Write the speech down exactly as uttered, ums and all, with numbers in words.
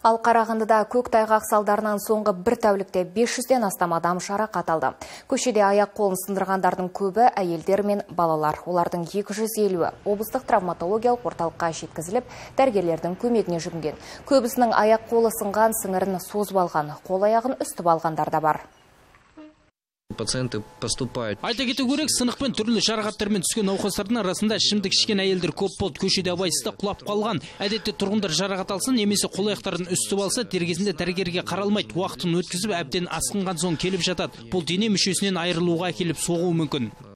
Ал Қарағандыда көктайғақ салдарынан соңғы бір тәулікте бес жүзден астам адам жарақат алды. Көшеде аяқ қолын сындырғандардың көбі әйелдер мен балалар. Олардың екі жүз елуі облыстық травматологиялық орталыққа жеткізіліп, дәрігерлердің көмегіне жүгінген. Көбісінің аяқ қолы сынған, сіңірін созып алған, қол аяғын үстіп алғандар да бар. Пациенты поступают. Айта кету керек, сынықпен түрлі жарақаттармен түскен науқастардың арасында ішімдік ішкен әйелдер көп болды. Көшеде абайсызда құлап қалған. Әдетте тұрғындар жарақат алсын, немесе қол аяқтарын үстіп алса, дер кезінде дәрігерге қаралмайды. Уақытын өткізіп, әбден асқынған соң келіп жатады. Бұл дене мүшесінен айырылуға әкеліп соғуы мүмкін.